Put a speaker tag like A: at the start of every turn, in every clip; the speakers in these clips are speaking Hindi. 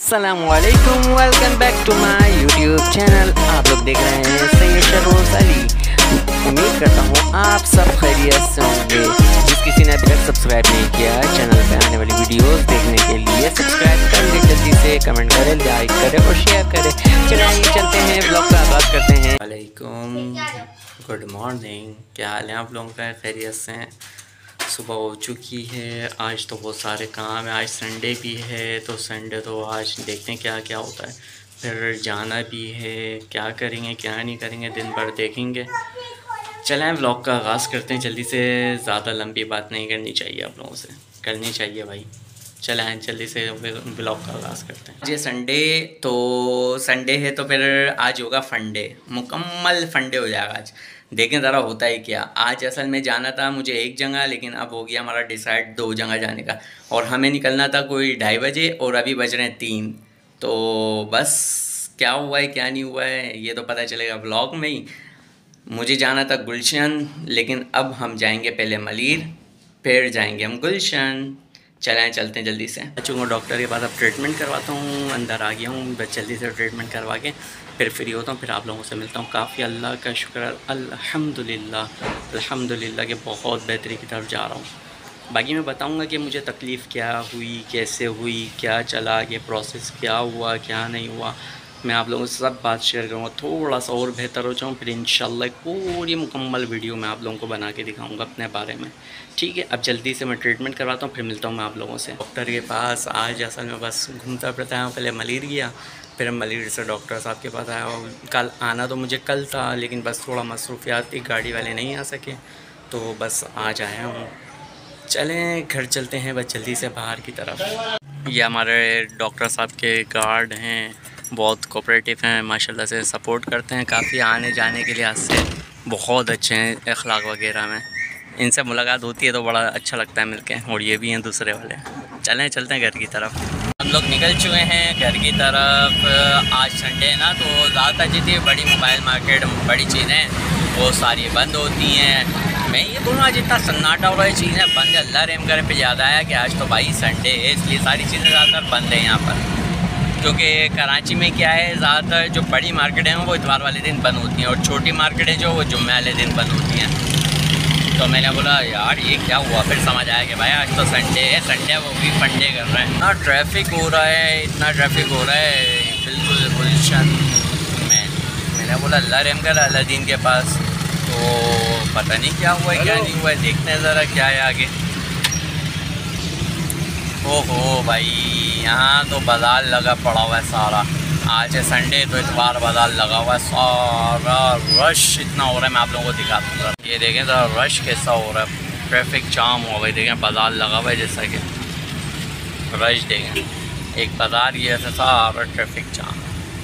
A: अस्सलामुअलैकुम, welcome back to my YouTube channel. आप लोग देख रहे हैं सैयद शरोज अली। उम्मीद करता हूँ आप सब खैरियत से होंगे। जिस किसी ने अभी तक सब्सक्राइब नहीं किया चैनल पे आने वाली वीडियोस देखने के लिए सब्सक्राइब कर ले, जल्दी से कमेंट करें, लाइक करें और शेयर करें। चलिए चलते हैं, ब्लॉग का आगाज़ करते हैं। वालेकुम, गुड मॉर्निंग। क्या हाल है आप लोगों का? खैरियत से हैं? सुबह हो चुकी है। आज तो बहुत सारे काम है, आज संडे भी है तो संडे तो आज देखते हैं क्या क्या होता है। फिर जाना भी है, क्या करेंगे क्या नहीं करेंगे दिन भर देखेंगे। चलें व्लॉग का आगाज़ करते हैं जल्दी से। ज़्यादा लंबी बात नहीं करनी चाहिए, आप लोगों से करनी चाहिए भाई। चलें जल्दी से व्लॉग का आगाज़ करते हैं। ये संडे है तो फिर आज होगा फंडे, मुकम्मल फंडे हो जाएगा आज। देखें ज़रा होता है क्या। आज असल में जाना था मुझे एक जगह, लेकिन अब हो गया हमारा डिसाइड 2 जगह जाने का। और हमें निकलना था कोई 2:30 बजे और अभी बज रहे हैं 3। तो बस क्या हुआ है क्या नहीं हुआ है ये तो पता चलेगा व्लॉग में ही। मुझे जाना था गुलशन, लेकिन अब हम जाएंगे पहले मलीर, फिर जाएंगे हम गुलशन। चलते हैं जल्दी से। चूँकि डॉक्टर के पास अब ट्रीटमेंट करवाता हूँ, अंदर आ गया हूँ, बस जल्दी से ट्रीटमेंट करवा के फिर फ्री होता हूँ, फिर आप लोगों से मिलता हूँ। काफ़ी अल्लाह का शुक्र, अल्हम्दुलिल्लाह कि बहुत बेहतरी की तरफ जा रहा हूँ। बाकी मैं बताऊँगा कि मुझे तकलीफ़ क्या हुई, कैसे हुई, क्या चला, ये प्रोसेस क्या हुआ क्या नहीं हुआ। मैं आप लोगों से सब बात शेयर करूँगा। थोड़ा सा और बेहतर हो जाऊँ फिर इंशाल्लाह एक पूरी मुकम्मल वीडियो मैं आप लोगों को बना के दिखाऊंगा अपने बारे में। ठीक है, अब जल्दी से मैं ट्रीटमेंट करवाता हूँ, फिर मिलता हूँ मैं आप लोगों से डॉक्टर के पास। आज असल में बस घूमता फिरता हूँ, पहले मलीर गया, फिर मलीर से डॉक्टर साहब के पास आया। कल आना तो मुझे कल था, लेकिन बस थोड़ा मसरूफियात थी, गाड़ी वाले नहीं आ सके, तो बस आज आया हूँ। चलें घर चलते हैं बस जल्दी से बाहर की तरफ। ये हमारे डॉक्टर साहब के गार्ड हैं, बहुत कोऑपरेटिव हैं, माशाल्लाह से सपोर्ट करते हैं काफ़ी। आने जाने के लिहाज से बहुत अच्छे हैं, अखलाक वगैरह में। इनसे मुलाकात होती है तो बड़ा अच्छा लगता है मिलके। और ये भी हैं दूसरे वाले। चलते हैं घर की तरफ। हम लोग निकल चुके हैं घर की तरफ। आज संडे है ना, तो ज़्यादातर जितनी बड़ी मोबाइल मार्केट, बड़ी चीज़ें वो सारी बंद होती हैं। मैं ये बोलूँ आज इतना सन्नाटा हो रहा है, चीज़ें बंद है। अल्लाह रहम करे पे ज़्यादा आया कि आज तो भाई संडे है, इसलिए सारी चीज़ें ज़्यादातर बंद है यहाँ पर। क्योंकि कराची में क्या है, ज़्यादातर जो बड़ी मार्केटें हैं वो इतवार वाले दिन बंद होती हैं, और छोटी मार्केटें जो वो जुम्मे वाले दिन बंद होती हैं। तो मैंने बोला यार ये क्या हुआ, फिर समझ आया कि भाई आज तो संडे है, संडे वो भी फंडे कर रहे हैं। इतना ट्रैफिक हो रहा है, इतना ट्रैफिक हो रहा है बिल्कुल गुलशन में। मैंने बोला अल्लाह रहम कर अलादीन के पास। तो पता नहीं क्या हुआ है क्या नहीं हुआ है, देखते हैं ज़रा क्या है आगे। ओहो भाई, यहाँ तो बाज़ार लगा पड़ा हुआ है सारा। आज है संडे तो इतवार बाज़ार लगा हुआ है, सारा रश इतना हो रहा है। मैं आप लोगों को दिखाता हूँ, ये देखें ज़रा रश कैसा हो रहा है, ट्रैफिक जाम हो गई। देखें बाज़ार लगा हुआ है, जैसा कि रश देखें, एक बाज़ार ये ऐसा सारा ट्रैफिक जाम।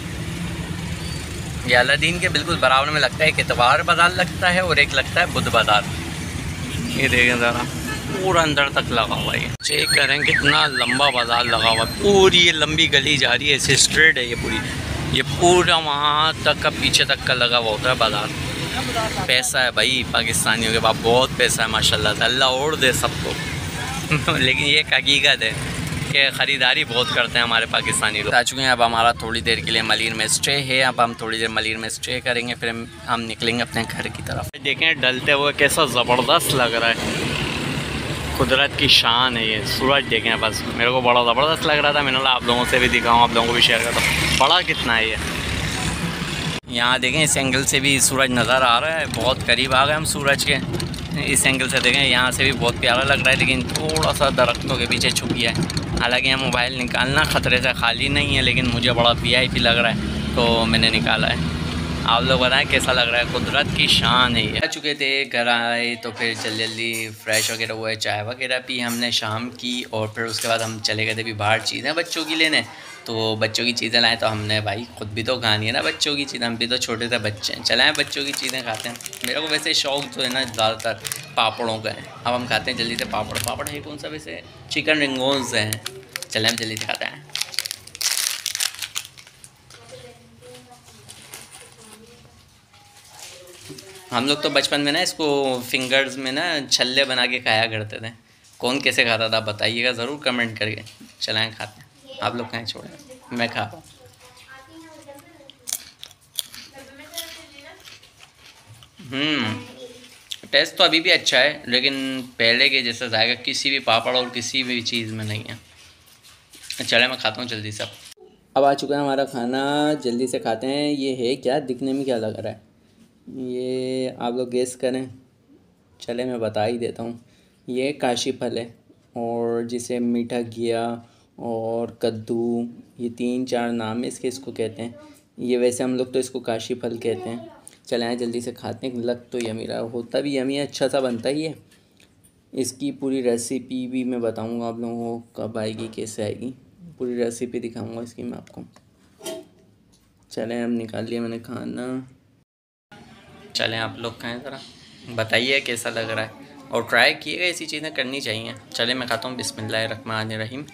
A: ये अलादीन के बिल्कुल बराबर में लगता है, एक इतवार बाज़ार लगता है और एक लगता है बुध बाज़ार। ये देखें ज़रा पूरा अंदर तक लगा हुआ है। चेक करें कितना लंबा बाज़ार लगा हुआ है। पूरी ये लंबी गली जा रही है, ऐसे स्ट्रेट है ये पूरी, ये पूरा वहाँ तक का पीछे तक का लगा हुआ होता है बाज़ार। पैसा है भाई पाकिस्तानियों के पास, बहुत पैसा है माशाल्लाह से, अल्लाह और दे सबको। लेकिन ये एक हकीकत है कि ख़रीदारी बहुत करते हैं हमारे पाकिस्तानी लोग। आ चुके हैं, अब हमारा थोड़ी देर के लिए मलीर में स्टे है। अब हम थोड़ी देर मलीर में स्टे करेंगे, फिर हम निकलेंगे अपने घर की तरफ। देखें डलते हुए कैसा ज़बरदस्त लग रहा है, कुदरत की शान है ये। सूरज देखें, बस मेरे को बड़ा ज़बरदस्त लग रहा था। मैंने आप लोगों से भी दिखाऊँ, आप लोगों को भी शेयर करता हूँ बड़ा कितना है ये। यहाँ देखें इस एंगल से भी सूरज नज़र आ रहा है, बहुत करीब आ गए हम सूरज के। इस एंगल से देखें, यहाँ से भी बहुत प्यारा लग रहा है, लेकिन थोड़ा सा दरख्तों के पीछे छुप गया है। हालांकि यहाँ मोबाइल निकालना ख़तरे से खाली नहीं है, लेकिन मुझे बड़ा VIP लग रहा है तो मैंने निकाला है। आप लोग बताएं कैसा लग रहा है, कुदरत की शान है ये। आ चुके थे, घर आए तो फिर जल्दी फ्रेश वगैरह हुए, चाय वगैरह पी हमने शाम की, और फिर उसके बाद हम चले गए थे भी बाहर चीज़ें बच्चों की लेने। तो बच्चों की चीज़ें लाएँ तो हमने भाई खुद भी तो खानी है ना बच्चों की चीज़ें, हम भी तो छोटे से बच्चे हैं, चलाएँ बच्चों की चीज़ें खाते हैं। मेरे को वैसे शौक़ जो है ना ज़्यादातर पापड़ों का है। अब हम खाते हैं जल्दी से पापड़ है कौन सा वैसे, चिकन रिंगोन्स हैं। चलें हम जल्दी से खाते हैं। हम लोग तो बचपन में ना इसको फिंगर्स में ना छल्ले बना के खाया करते थे। कौन कैसे खाता था बताइएगा ज़रूर कमेंट करके। चलाएं खाते हैं, आप लोग कहीं छोड़ें। मैं खा रहा हूँ। टेस्ट तो अभी भी अच्छा है, लेकिन पहले के जैसा जाएगा किसी भी पापड़ और किसी भी चीज़ में नहीं है। चले मैं खाता हूँ जल्दी से। अब आ चुका है हमारा खाना, जल्दी से खाते हैं। ये है क्या, दिखने में क्या लग रहा है? ये आप लोग गेस करें। चले मैं बता ही देता हूँ। ये काशी फल है, और जिसे मीठा घिया और कद्दू, ये 3-4 नाम है इसके, इसको कहते हैं। ये वैसे हम लोग तो इसको काशी फल कहते हैं। चले आए जल्दी से खाते हैं। लग तो यमी रहा, होता भी यमी है, अच्छा सा बनता ही है। इसकी पूरी रेसिपी भी मैं बताऊंगा आप लोगों को, कब आएगी कैसे आएगी, पूरी रेसिपी दिखाऊंगा इसकी मैं आपको। चलें अब निकाल लिया मैंने खाना। चलें आप लोग खाएं ज़रा, बताइए कैसा लग रहा है, और ट्राई किएगा, ऐसी चीज़ें करनी चाहिए। चलें मैं खाता हूँ। बिस्मिल्लाहिर्रहमानिर्रहीम।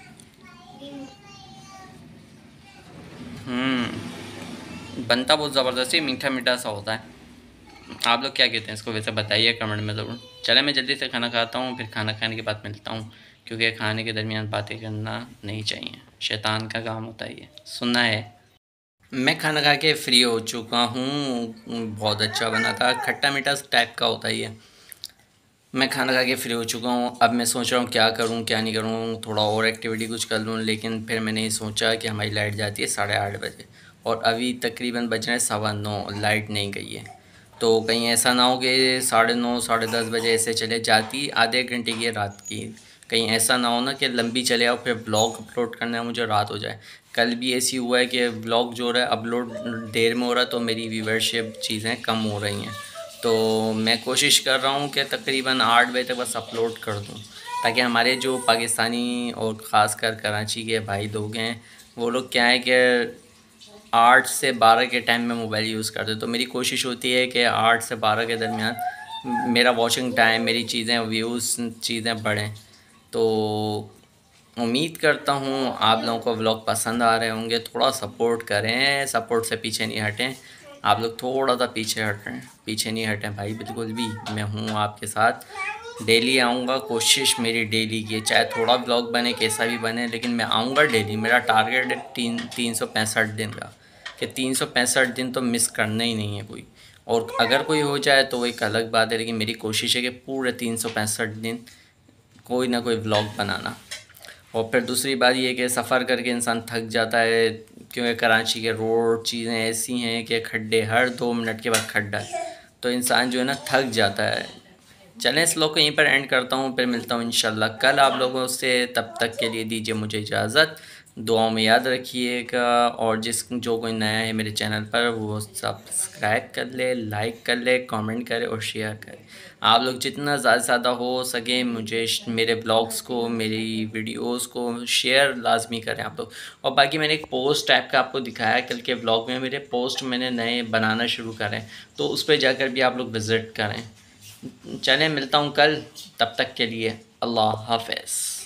A: बनता बहुत ज़बरदस्त ही, मीठा मीठा सा होता है। आप लोग क्या कहते हैं इसको, वैसे बताइए कमेंट में ज़रूर। चले मैं जल्दी से खाना खाता हूँ, फिर खाना खाने के बाद मिलता हूँ, क्योंकि खाने के दरमियान बातें करना नहीं चाहिए, शैतान का काम होता है ये, सुनना है। मैं खाना खा के फ्री हो चुका हूँ। बहुत अच्छा बना था, खट्टा मीठा टाइप का होता है ये। मैं खाना खा के फ्री हो चुका हूँ। अब मैं सोच रहा हूँ क्या करूँ क्या नहीं करूँ, थोड़ा और एक्टिविटी कुछ कर लूँ, लेकिन फिर मैंने ये सोचा कि हमारी लाइट जाती है 8:30 बजे, और अभी तकरीबन बज रहे हैं 9:15, लाइट नहीं गई है। तो कहीं ऐसा ना हो कि 9:30 10:30 बजे ऐसे चले जाती, आधे घंटे की है रात की। कहीं ऐसा ना हो ना कि लंबी चले और फिर ब्लॉग अपलोड करने में मुझे रात हो जाए। कल भी ऐसी हुआ है कि ब्लॉग जो हो रहा है अपलोड देर में हो रहा है, तो मेरी व्यूवरशिप चीज़ें कम हो रही हैं। तो मैं कोशिश कर रहा हूँ कि तकरीबन 8 बजे तक बस अपलोड कर दूँ, ताकि हमारे जो पाकिस्तानी और ख़ास कर कराची के भाई लोग हैं, वो लोग क्या है कि 8 से 12 के टाइम में मोबाइल यूज़ करते, तो मेरी कोशिश होती है कि 8 से 12 के दरमियान मेरा वॉचिंग टाइम, मेरी चीज़ें, व्यूज़ चीज़ें बढ़ें। तो उम्मीद करता हूँ आप लोगों को व्लॉग पसंद आ रहे होंगे। थोड़ा सपोर्ट करें, सपोर्ट से पीछे नहीं हटें। आप लोग थोड़ा सा पीछे हट रहे हैं, पीछे नहीं हटें भाई बिल्कुल भी। मैं हूँ आपके साथ, डेली आऊँगा। कोशिश मेरी डेली की है, चाहे थोड़ा व्लॉग बने कैसा भी बने, लेकिन मैं आऊँगा डेली। मेरा टारगेट है 365 दिन का, कि 365 दिन तो मिस करना ही नहीं है कोई। और अगर कोई हो जाए तो वो एक अलग बात है, लेकिन मेरी कोशिश है कि पूरे 365 दिन कोई ना कोई व्लॉग बनाना। और फिर दूसरी बात ये कि सफ़र करके इंसान थक जाता है, क्योंकि कराची के रोड चीज़ें ऐसी हैं कि खड्डे, हर 2 मिनट के बाद खड्डा है, तो इंसान जो है ना थक जाता है। चलें इस व्लॉग को यहीं पर एंड करता हूँ, फिर मिलता हूँ इंशाल्लाह कल आप लोगों से। तब तक के लिए दीजिए मुझे इजाज़त, दुआओं में याद रखिएगा। और जो कोई नया है मेरे चैनल पर, वो सब्सक्राइब कर ले, लाइक कर ले, कमेंट करे और शेयर करे। आप लोग जितना ज़्यादा से ज़्यादा हो सके मुझे मेरे ब्लॉग्स को, मेरी वीडियोस को शेयर लाजमी करें आप लोग। और बाकी मैंने एक पोस्ट टाइप का आपको दिखाया कल के ब्लॉग में, मेरे पोस्ट मैंने नए बनाना शुरू करें, तो उस पर जाकर भी आप लोग विज़िट करें। चलें मिलता हूँ कल, तब तक के लिए अल्लाह हाफ़िज़।